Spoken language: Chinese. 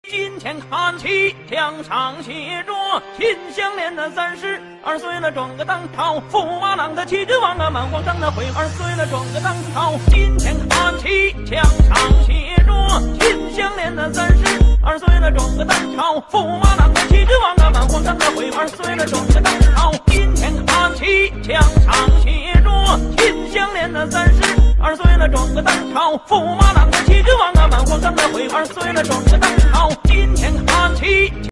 金钱看齐，墙上写着秦香莲的32岁了，转个当朝，驸马郎的齐君王啊，满皇上的回2岁了，转个当朝。金钱看齐，墙上写着秦香莲的32岁了，转个当朝，驸马郎的齐君王啊，满皇上的回2岁了，转个当朝。金钱看齐，墙上写着秦香莲的32岁了，转个当朝，驸马郎的齐君王啊，满皇上的回2岁了，转个当朝。